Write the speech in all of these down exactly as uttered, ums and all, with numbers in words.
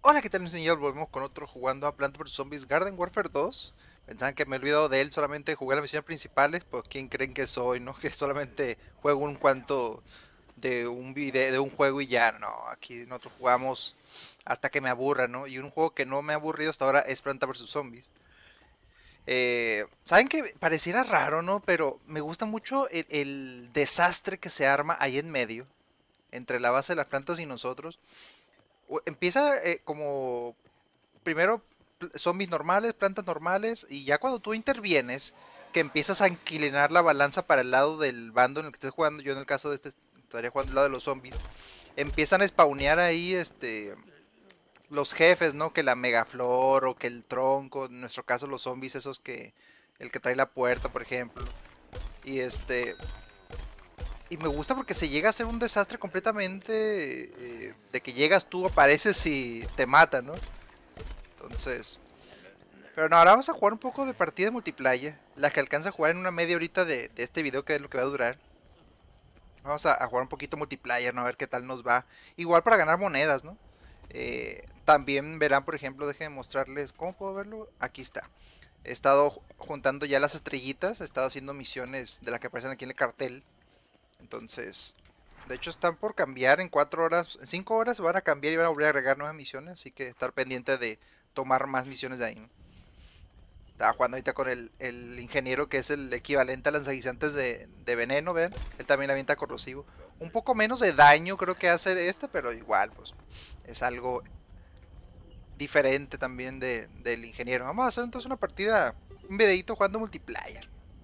Hola, ¿qué tal, mis niños? Volvemos con otro jugando a Planta vs Zombies Garden Warfare dos. Pensaban que me he olvidado de él, solamente jugué las misiones principales. Pues quién creen que soy, ¿no? Que solamente juego un cuanto de un video, de un juego y ya. No, aquí nosotros jugamos hasta que me aburra, ¿no? Y un juego que no me ha aburrido hasta ahora es Planta vs Zombies. Eh, Saben que pareciera raro, ¿no? Pero me gusta mucho el, el desastre que se arma ahí en medio, entre la base de las plantas y nosotros. U- Empieza eh, como primero zombies normales, plantas normales, y ya cuando tú intervienes, que empiezas a inclinar la balanza para el lado del bando en el que estés jugando, yo en el caso de este estaría jugando al lado de los zombies, empiezan a spawnear ahí este los jefes, ¿no? Que la megaflor o que el tronco, en nuestro caso los zombies esos que el que trae la puerta, por ejemplo. Y este y me gusta porque se llega a ser un desastre completamente eh, de que llegas tú, apareces y te matan, ¿no? Entonces, pero no, ahora vamos a jugar un poco de partida multiplayer. La que alcanza a jugar en una media horita de, de este video, que es lo que va a durar. Vamos a, a jugar un poquito multiplayer, ¿no? A ver qué tal nos va. Igual para ganar monedas, ¿no? Eh, también verán, por ejemplo, déjenme mostrarles. ¿Cómo puedo verlo? Aquí está. He estado juntando ya las estrellitas. He estado haciendo misiones de las que aparecen aquí en el cartel. Entonces, de hecho están por cambiar en cuatro horas. En cinco horas van a cambiar y van a volver a agregar nuevas misiones. Así que estar pendiente de tomar más misiones de ahí, ¿no? Estaba jugando ahorita con el, el ingeniero que es el equivalente a lanzaguisantes de, de veneno, ¿ven? Él también avienta corrosivo. Un poco menos de daño creo que hace este, pero igual, pues es algo diferente también de, del ingeniero. Vamos a hacer entonces una partida, un videito jugando multiplayer.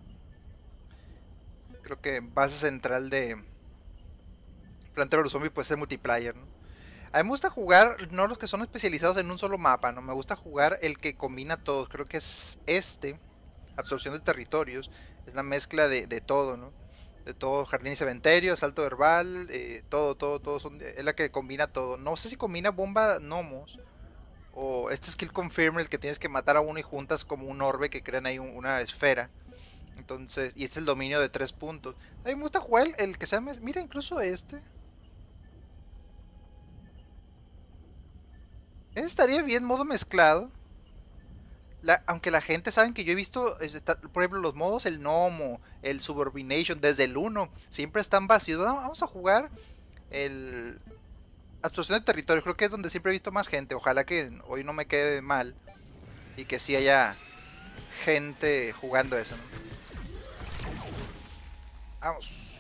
Creo que base central de Planta vs Zombie puede ser multiplayer, ¿no? A mí me gusta jugar, no los que son especializados en un solo mapa, ¿no? Me gusta jugar el que combina todos. Creo que es este. Absorción de territorios, es la mezcla de, de todo, ¿no? De todo, jardín y cementerio, asalto verbal, eh, todo, todo, todo, son, es la que combina todo. No sé si combina bomba gnomos o este skill confirm, el que tienes que matar a uno y juntas como un orbe que crean ahí un, una esfera. Entonces, y es el dominio de tres puntos. A mí me gusta jugar el, el que se llama, mira, incluso este. Este estaría bien modo mezclado. La, aunque la gente saben que yo he visto, está, por ejemplo, los modos, el Gnomo, el Subordination, desde el uno, siempre están vacíos. Vamos a jugar el Absorción de Territorio, creo que es donde siempre he visto más gente. Ojalá que hoy no me quede mal y que sí haya gente jugando eso, ¿no? Vamos.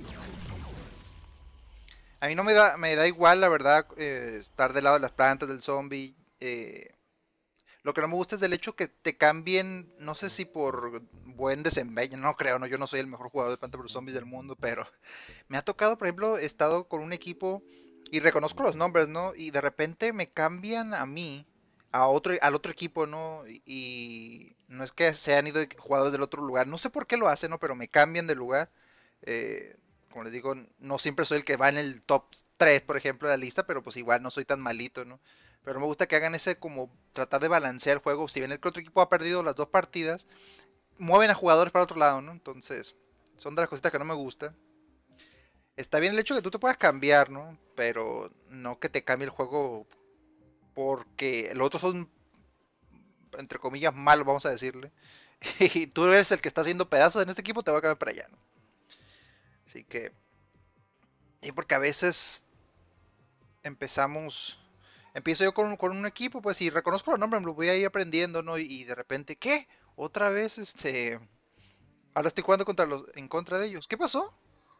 A mí no me da, me da igual, la verdad, eh, estar del lado de las plantas, del zombie. Eh, Lo que no me gusta es el hecho que te cambien, no sé si por buen desempeño, no creo, no, yo no soy el mejor jugador de Planta vs Zombies del mundo, pero me ha tocado, por ejemplo, he estado con un equipo y reconozco los nombres, ¿no? Y de repente me cambian a mí, a otro, al otro equipo, ¿no? Y, y no es que se han ido jugadores del otro lugar, no sé por qué lo hacen, ¿no? Pero me cambian de lugar. Eh, Como les digo, no siempre soy el que va en el top tres, por ejemplo, de la lista, pero pues igual no soy tan malito, ¿no? Pero me gusta que hagan ese como tratar de balancear el juego. Si ven el que otro equipo ha perdido las dos partidas, mueven a jugadores para otro lado, ¿no? Entonces, son de las cositas que no me gusta. Está bien el hecho de que tú te puedas cambiar, ¿no? Pero no que te cambie el juego porque los otros son, entre comillas, malos, vamos a decirle. Y tú eres el que está haciendo pedazos en este equipo, te voy a cambiar para allá, ¿no? Así que, y porque a veces empezamos, empiezo yo con, con un equipo, pues si reconozco los nombres, me lo voy a ir aprendiendo, ¿no? Y, y de repente, ¿qué? Otra vez, este, ahora estoy jugando contra los, en contra de ellos. ¿Qué pasó?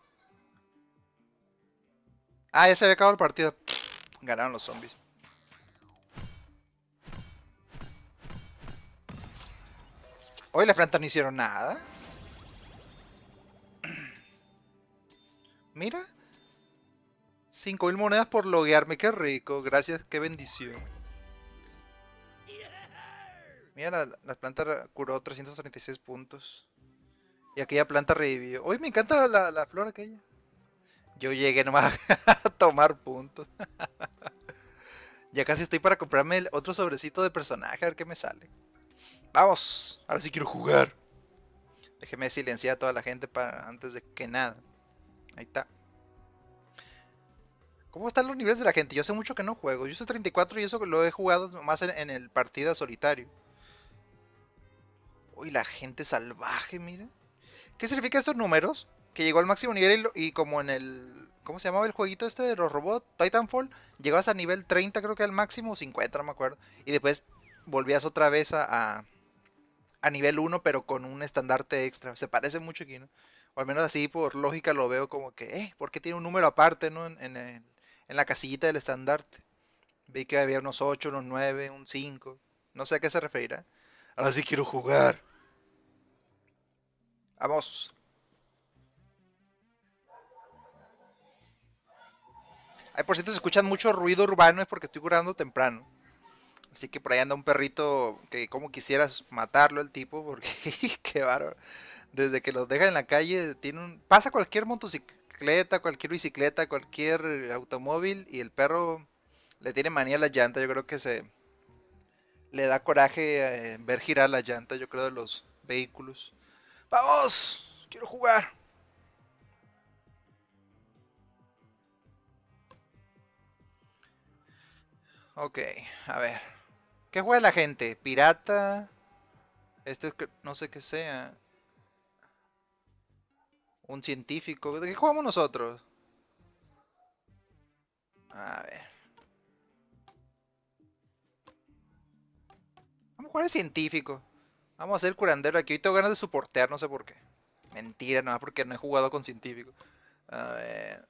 Ah, ya se había acabado el partido. Ganaron los zombies. Hoy las plantas no hicieron nada. Mira, cinco mil monedas por loguearme, qué rico. Gracias, qué bendición. Mira, la, la planta curó trescientos treinta y seis puntos. Y aquella planta revivió. Hoy me encanta la, la flor aquella. Yo llegué nomás a tomar puntos. Ya casi estoy para comprarme el otro sobrecito de personaje, a ver qué me sale. Vamos, ahora sí quiero jugar. Déjeme silenciar a toda la gente para antes de que nada. Ahí está. ¿Cómo están los niveles de la gente? Yo hace mucho que no juego. Yo soy treinta y cuatro y eso lo he jugado más en, en el partida solitario. Uy, la gente salvaje, mira. ¿Qué significa estos números? Que llegó al máximo nivel y, lo- y como en el... ¿Cómo se llamaba el jueguito este de los robots? Titanfall. Llegabas a nivel treinta creo que al máximo, o cincuenta, no me acuerdo. Y después volvías otra vez a, a, a nivel uno pero con un estandarte extra. Se parece mucho aquí, ¿no? O al menos así por lógica lo veo como que, eh, ¿por qué tiene un número aparte, ¿no? En, en, el- en la casillita del estandarte. Vi que había unos ocho, unos nueve, un cinco. No sé a qué se referirá. Ahora sí quiero jugar. Vamos. Ay, por cierto, se escuchan mucho ruido urbano, es porque estoy curando temprano. Así que por ahí anda un perrito que como quisieras matarlo el tipo, porque qué bárbaro. Desde que los deja en la calle, tiene un... pasa cualquier motocicleta, cualquier bicicleta, cualquier automóvil y el perro le tiene manía a las llantas. Yo creo que se le da coraje eh, ver girar las llantas, yo creo, de los vehículos. ¡Vamos! ¡Quiero jugar! Ok, a ver. ¿Qué juega la gente? ¿Pirata? Este es que- no sé qué sea. Un científico. ¿De qué jugamos nosotros? A ver. Vamos a jugar el científico. Vamos a hacer el curandero aquí. Hoy tengo ganas de soportear, no sé por qué. Mentira, nada, porque no he jugado con científico. A ver.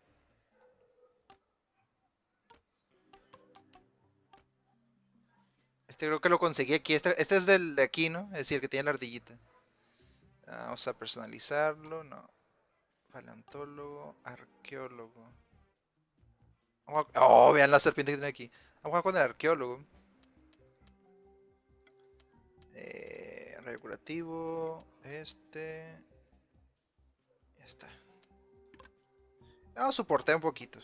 Este creo que lo conseguí aquí. Este, este es del de aquí, ¿no? Es decir, el que tiene la ardillita. Ah, vamos a personalizarlo. No. Paleontólogo. Arqueólogo. Vamos a- Oh, vean la serpiente que tiene aquí. Vamos a jugar con el arqueólogo. Eh, rayo curativo. Este. Ya está. Vamos a soportar un poquito.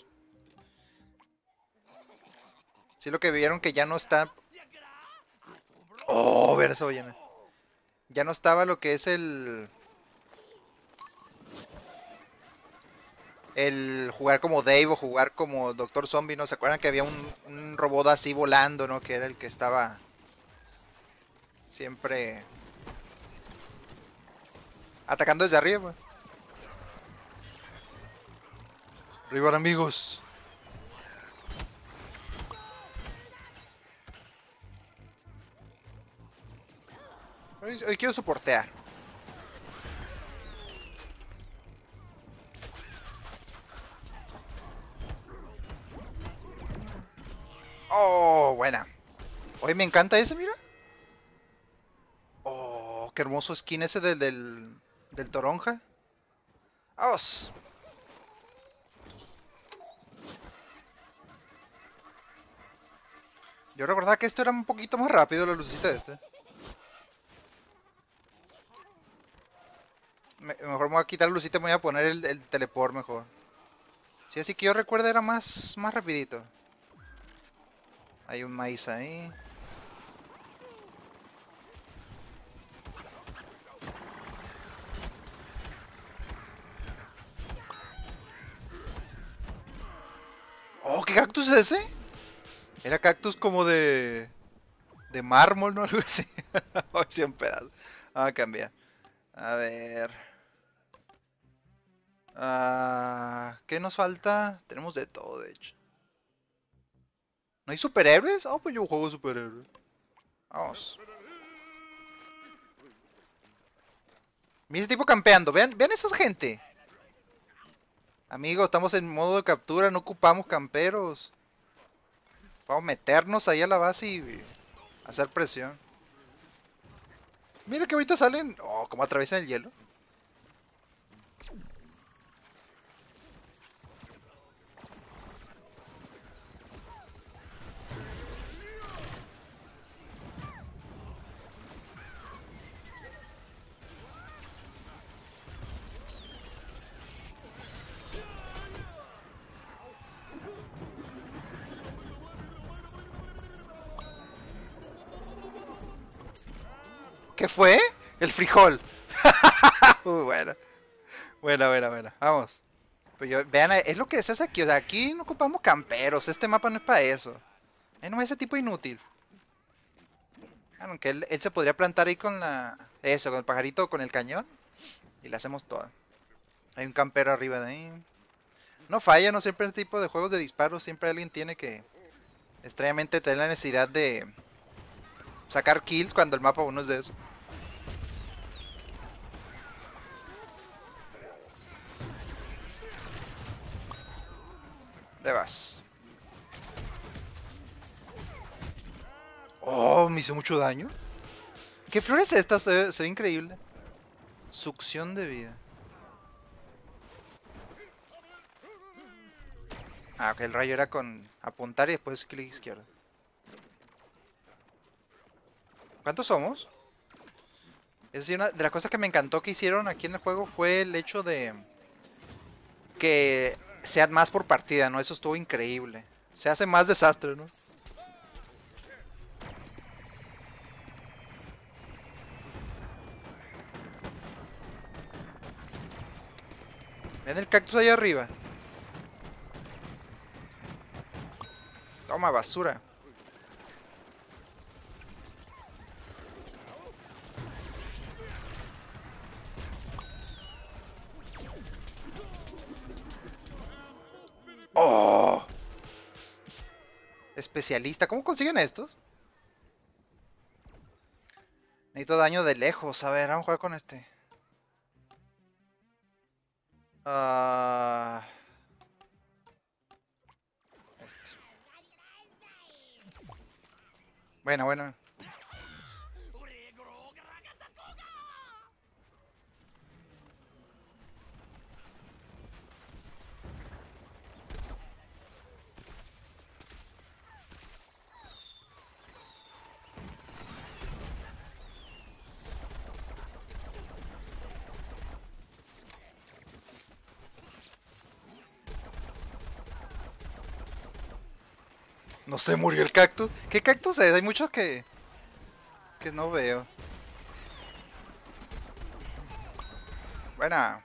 Si lo que vieron que ya no está. Oh, ver esa ballena. Ya no estaba lo que es el. El jugar como Dave o jugar como Doctor Zombie, ¿no? ¿Se acuerdan que había un, un robot así volando, ¿no? Que era el que estaba siempre atacando desde arriba, pues. Arriba, amigos. Hoy, hoy quiero soportear. Oh, buena. Hoy me encanta ese, mira. Oh, qué hermoso skin ese del, del, del toronja. Vamos. Yo recordaba que esto era un poquito más rápido, la lucecita de este. Me- mejor me voy a quitar la lucita y me voy a poner el, el teleport mejor. Sí, así que yo recuerdo era más, más rapidito. Hay un maíz ahí. Oh, ¿qué cactus es ese? Era cactus como de... De mármol, ¿no? Algo así. Hoy sí, un pedazo. Vamos a cambiar. A ver. Ah, ¿qué nos falta? Tenemos de todo, de hecho. ¿No hay superhéroes? Oh, pues yo juego superhéroes. Vamos. Mira ese tipo campeando. Vean, vean esa gente. Amigos, estamos en modo de captura. No ocupamos camperos. Vamos a meternos ahí a la base y hacer presión. Mira que ahorita salen. Oh, como atraviesan el hielo. ¿Qué fue? El frijol. Muy buena. Buena, buena, buena. Vamos. Pero yo, vean, es lo que se hace aquí. O sea, aquí no ocupamos camperos. Este mapa no es para eso. Eh, no es ese tipo inútil. Aunque él, él se podría plantar ahí con la... Eso, con el pajarito, con el cañón. Y le hacemos toda. Hay un campero arriba de ahí. No falla, no siempre el tipo de juegos de disparos. Siempre alguien tiene que... extrañamente tener la necesidad de... sacar kills cuando el mapa uno es de eso. ¿Dónde vas? Oh, me hizo mucho daño. ¿Qué flor es esta? Se ve, se ve increíble. Succión de vida. Ah, ok, el rayo era con apuntar y después clic izquierdo. ¿Cuántos somos? Es decir, una de las cosas que me encantó que hicieron aquí en el juego fue el hecho de que sean más por partida, ¿no? Eso estuvo increíble. Se hace más desastre, ¿no? Ven el cactus allá arriba. Toma, basura. ¡Oh! Especialista. ¿Cómo consiguen estos? Necesito daño de lejos. A ver, vamos a jugar con este. Ah... Este. Bueno, bueno. No se murió el cactus. ¿Qué cactus es? Hay muchos que... que no veo. Buena.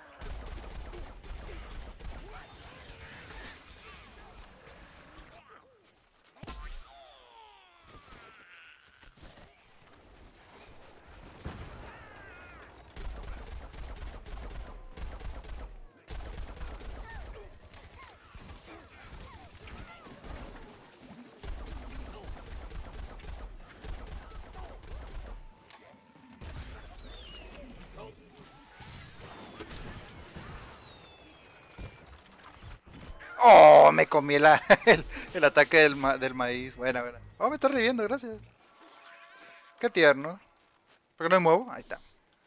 Oh, me comí la, el, el ataque del, ma, del maíz. Buena, buena. Oh, me está reviviendo, gracias. Qué tierno. ¿Por qué no me muevo? Ahí está.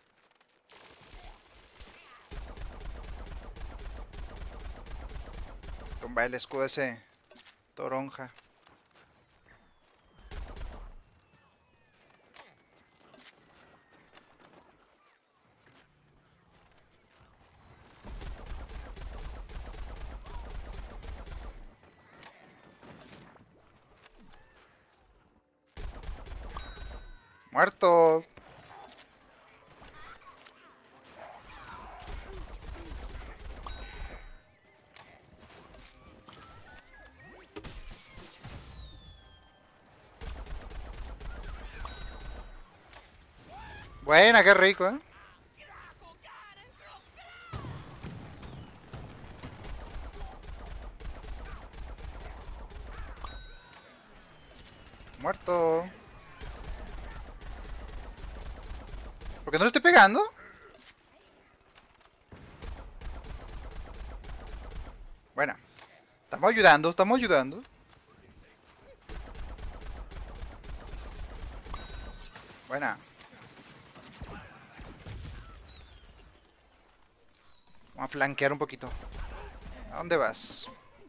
Tumba el escudo ese. Toronja. Muerto. Buena, qué rico, ¿eh? Muerto. ¿Por qué no le estoy pegando? Bueno. Estamos ayudando, estamos ayudando. Buena. Vamos a flanquear un poquito. ¿A dónde vas?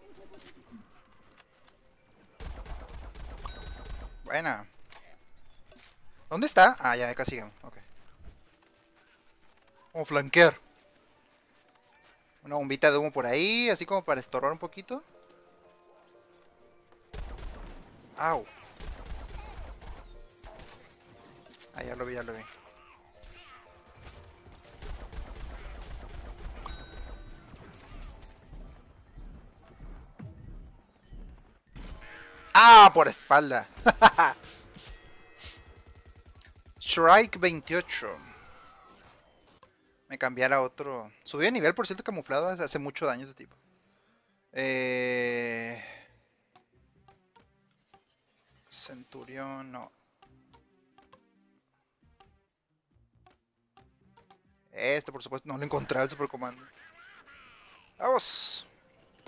Buena. ¿Dónde está? Ah, ya, casi llegamos. Ok. Vamos a flanquear. Una bombita de humo por ahí, así como para estorbar un poquito. Au. Ah, ya lo vi, ya lo vi. ¡Ah! Por espalda. Shrike veintiocho. Me cambiara a otro. Subí de nivel, por cierto, camuflado. Hace mucho daño ese tipo. Eh... Centurión, no. Este, por supuesto, no lo encontré el supercomando. ¡Vamos!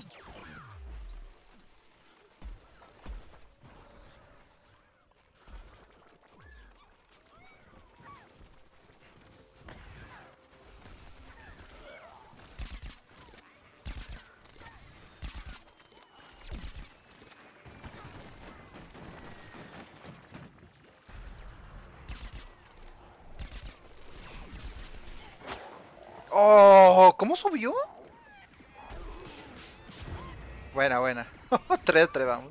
¡Oh! ¿Cómo subió? Buena, buena. tres tres, vamos.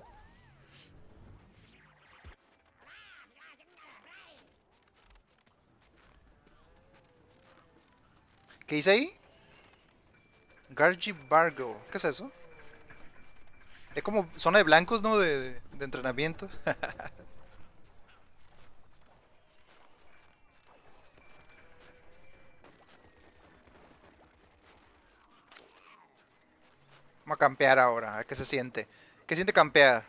¿Qué dice ahí? Gargy Bargle. ¿Qué es eso? Es como zona de blancos, ¿no? De, de, de entrenamiento. Vamos a campear ahora, a ver qué se siente. ¿Qué siente campear?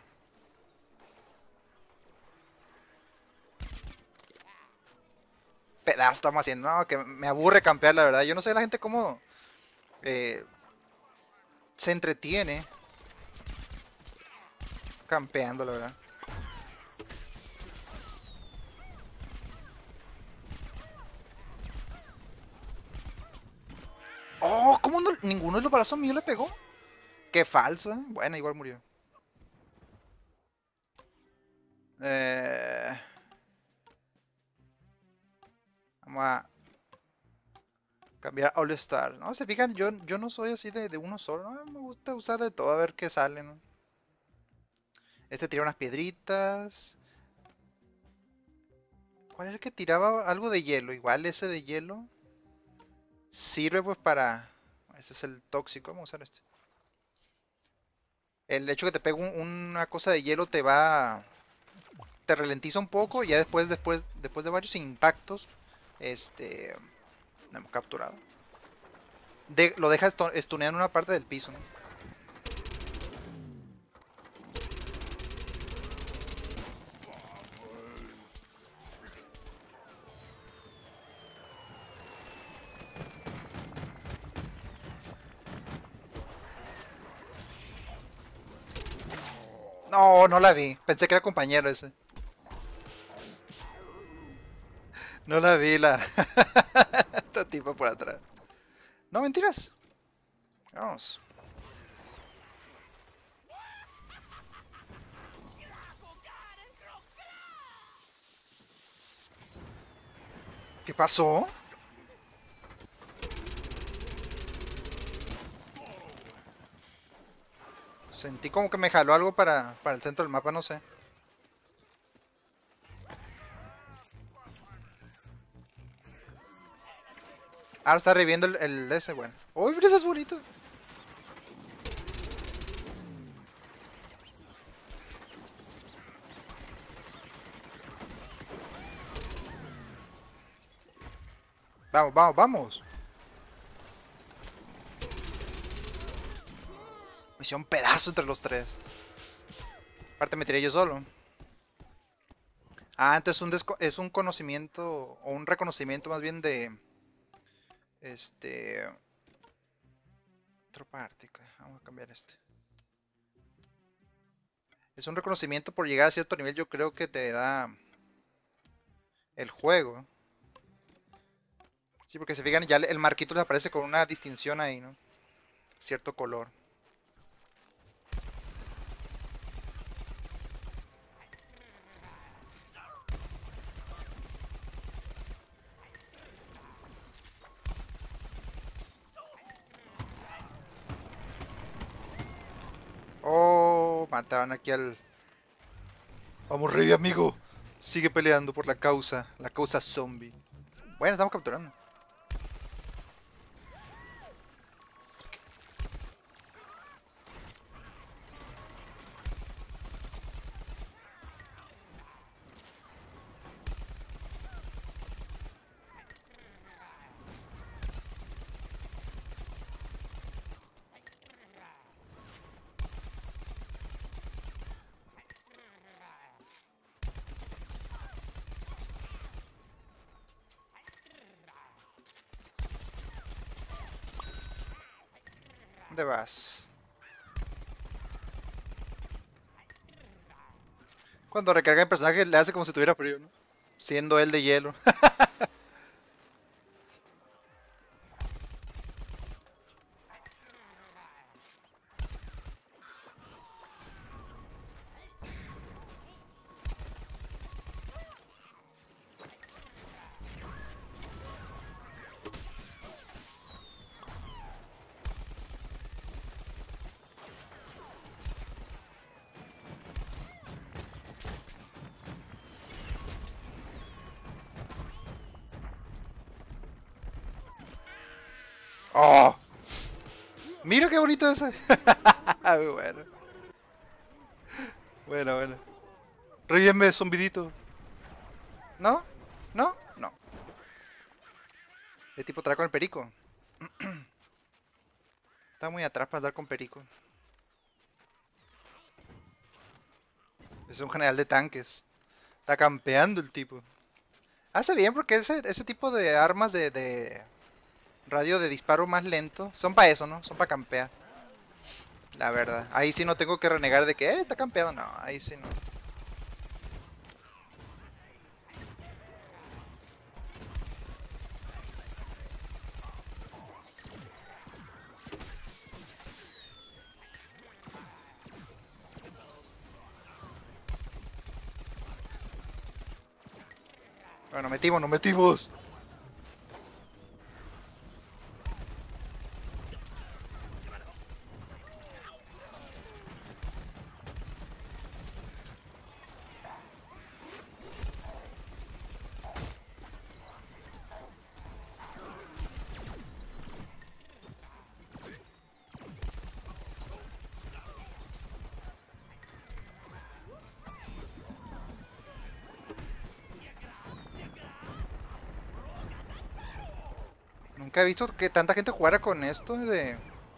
Pedazo estamos haciendo. No, que me aburre campear, la verdad. Yo no sé la gente cómo eh, se entretiene campeando, la verdad. Oh, ¿cómo no? Ninguno de los balazos míos le pegó. Qué falso, ¿eh? Bueno, igual murió. Eh... Vamos a cambiar All Star. No, se fijan, yo, yo no soy así de, de uno solo. ¿No? Me gusta usar de todo, a ver qué sale, ¿no? Este tira unas piedritas. ¿Cuál es el que tiraba algo de hielo? Igual ese de hielo sirve pues para... Este es el tóxico, vamos a usar este. El hecho que te pegue un, una cosa de hielo te va... Te ralentiza un poco y ya después, después, después de varios impactos, este... No hemos capturado. De, lo deja stunear en una parte del piso, ¿no? No, no la vi. Pensé que era compañero ese. No la vi la... Esta tipa por atrás. No, mentiras. Vamos. ¿Qué pasó? Sentí como que me jaló algo para, para el centro del mapa, no sé. Ahora está reviviendo el, el ese, bueno. ¡Uy, pero ese es bonito! Vamos, vamos, vamos. Me hicieron un pedazo entre los tres. Aparte me tiré yo solo. Ah, entonces un desco es un conocimiento, o un reconocimiento más bien de... Este... Tropa ártica. Vamos a cambiar este. Es un reconocimiento por llegar a cierto nivel, yo creo que te da... El juego. Sí, porque se fijan, ya el marquito les aparece con una distinción ahí, ¿no? Cierto color. Oh, mataban aquí al... Vamos, rey, amigo. Sigue peleando por la causa, la causa zombie. Bueno, estamos capturando. ¿Dónde vas? Cuando recarga el personaje le hace como si tuviera frío, ¿no? Siendo él de hielo. ¡Oh! Mira qué bonito ese. Muy bueno. Bueno, bueno. Revíveme, zombidito. ¿No? ¿No? No. El tipo trae con el perico. Está muy atrás para andar con perico. Es un general de tanques. Está campeando el tipo. Hace bien porque ese, ese tipo de armas de, de radio de disparo más lento son para eso, ¿no? Son para campear. La verdad. Ahí sí no tengo que renegar de que eh, está campeado. No, ahí sí no. Bueno, metimos, nos metimos. Nunca he visto que tanta gente jugara con esto de...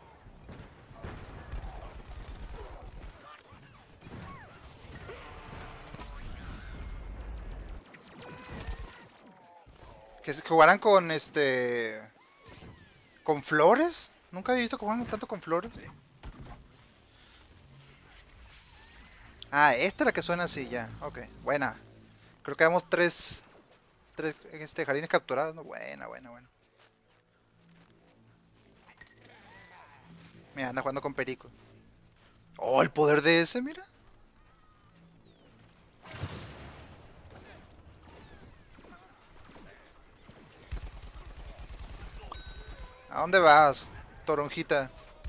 Que se jugaran con este... ¿Con flores? Nunca he visto que juegan tanto con flores. Ah, esta es la que suena así ya. Ok, buena. Creo que vemos tres... Tres este, jardines capturados, ¿no? Buena, buena, buena. Mira, anda jugando con perico. Oh, el poder de ese, mira. ¿A dónde vas, toronjita?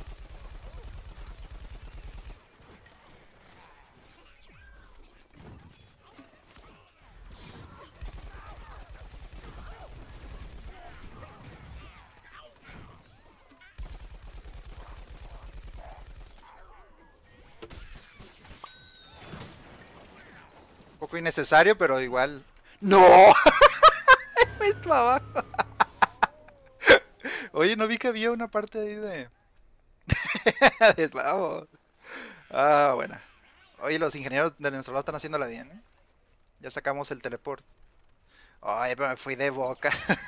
Un poco innecesario, pero igual... ¡No! Me para abajo. Oye, no vi que había una parte ahí de... Vamos. Ah, bueno. Oye, los ingenieros de nuestro lado están haciéndola bien, ¿eh? Ya sacamos el teleport. Ay, pero me fui de boca.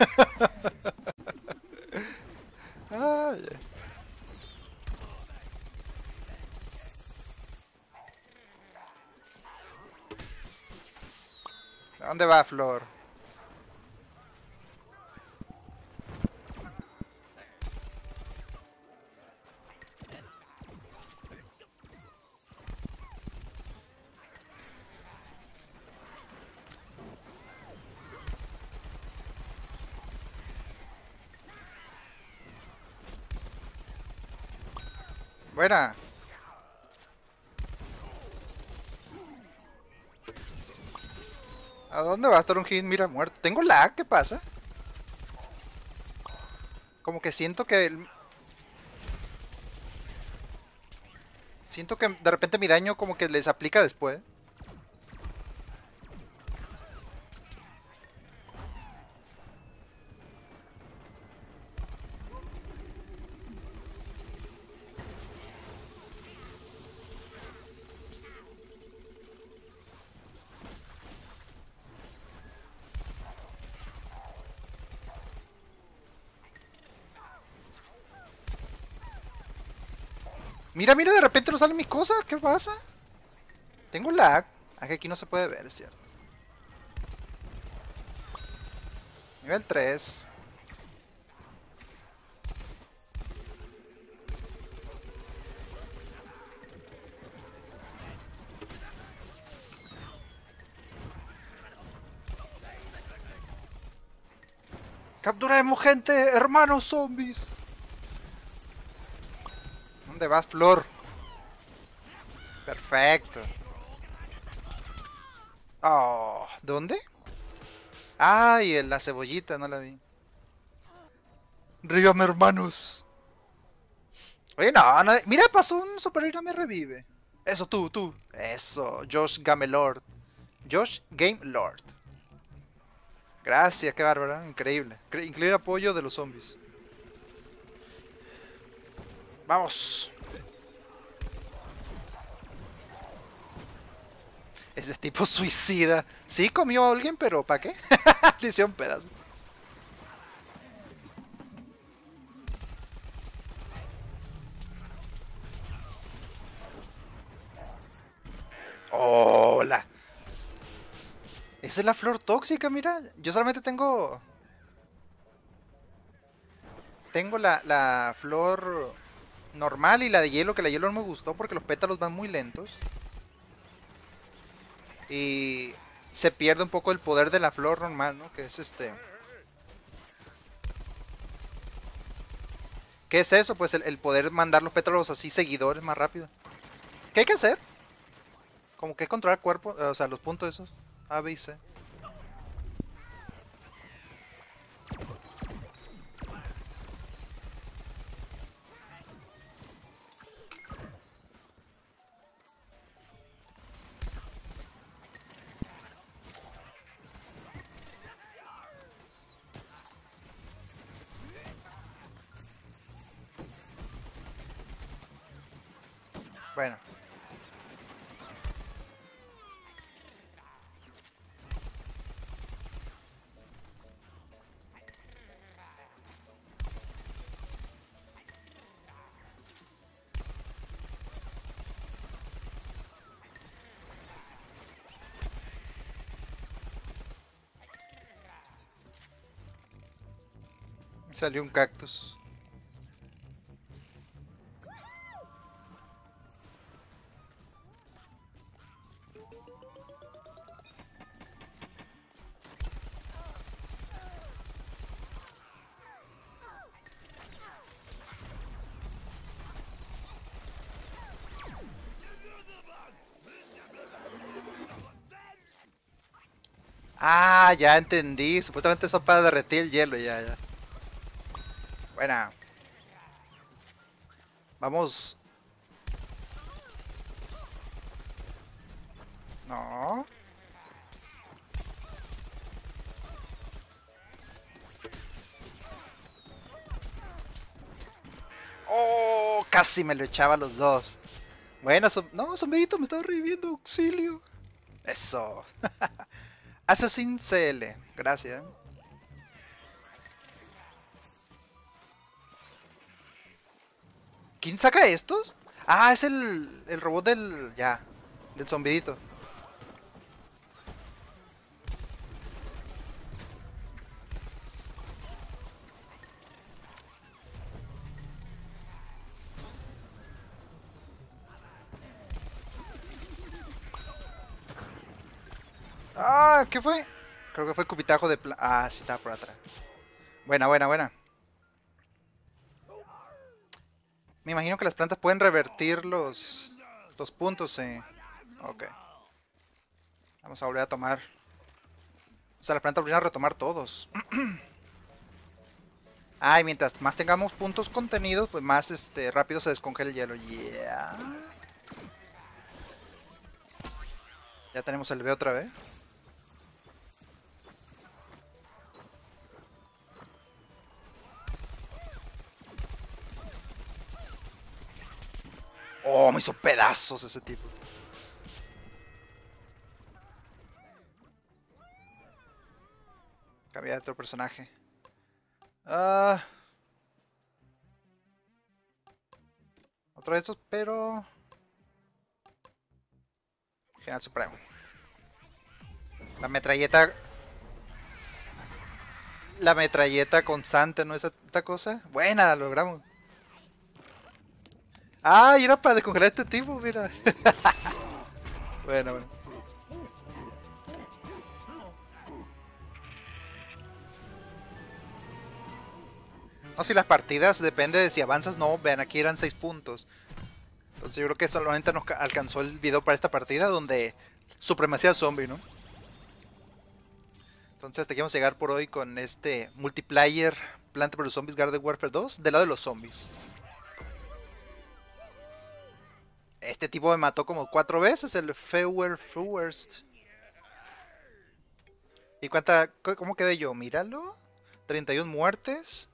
Ay, ¿a dónde va, Flor? Buena. ¿A dónde va a estar un hit? Mira, muerto. ¿Tengo lag? ¿Qué pasa? Como que siento que... el- Siento que de repente mi daño como que les aplica después. Mira, mira, de repente no sale mi cosa. ¿Qué pasa? Tengo lag. Ah, que aquí no se puede ver, es cierto. Nivel tres. ¡Capturemos gente! ¡Hermanos zombies! ¿Dónde vas, Flor? Perfecto. Oh, ¿dónde? Ay, en la cebollita, no la vi. Rígame, hermanos. Oye, no, no, mira, pasó un superhéroe me revive. Eso, tú, tú. Eso, Josh Gamelord. Josh Game Lord. Gracias, qué bárbara, increíble. Incre- Increíble apoyo de los zombies. Vamos. Ese tipo suicida. Sí comió a alguien, pero ¿para qué? Le hicieron pedazo. Hola. Esa es la flor tóxica, mira. Yo solamente tengo... Tengo la, la flor normal y la de hielo, que la hielo no me gustó porque los pétalos van muy lentos. Y se pierde un poco el poder de la flor normal, ¿no? Que es este... ¿Qué es eso? Pues el, el poder mandar los pétalos así seguidores más rápido. ¿Qué hay que hacer? Como que controlar cuerpo, o sea, los puntos esos. A, B y C. Bueno. Salió un cactus. Ah, ya entendí. Supuestamente eso para derretir el hielo, ya, ya. Buena. Vamos. No. Oh, casi me lo echaba a los dos. Bueno, som- no, zombidito, me estaba reviviendo. Auxilio. Eso. Assassin C L. Gracias. ¿Quién saca estos? Ah, es el, el robot del... Ya. Del zombidito. Ah, ¿qué fue? Creo que fue el cubitajo de... pla- Ah, sí, estaba por atrás. Buena, buena, buena. Me imagino que las plantas pueden revertir los, los puntos, sí. Ok. Vamos a volver a tomar. O sea, las plantas volvieron a retomar todos. Ah, y mientras más tengamos puntos contenidos, pues más este rápido se descongela el hielo. Yeah. Ya tenemos el B otra vez. Oh, me hizo pedazos ese tipo. Cambiar de otro personaje. Ah. Otro de estos, pero... General Supremo. La metralleta... La metralleta constante, ¿no? Esa esta cosa. Buena, la logramos. Ah, y era para descongelar a este tipo, mira. Bueno, bueno. No, si las partidas depende de si avanzas, no. Vean, aquí eran seis puntos. Entonces yo creo que solamente nos alcanzó el video para esta partida donde supremacía zombie, ¿no? Entonces hasta aquí vamos a llegar por hoy con este multiplayer Planta vs Zombies Garden Warfare dos del lado de los zombies. Este tipo me mató como cuatro veces, el Feuer First. ¿Y cuánta? ¿Cómo quedé yo? Míralo. treinta y una muertes.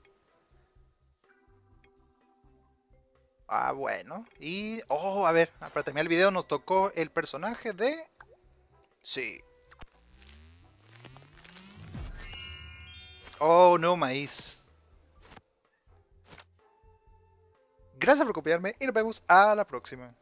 Ah, bueno. Y... Oh, a ver, para terminar el video nos tocó el personaje de... Sí. Oh, no, maíz. Gracias por acompañarme y nos vemos a la próxima.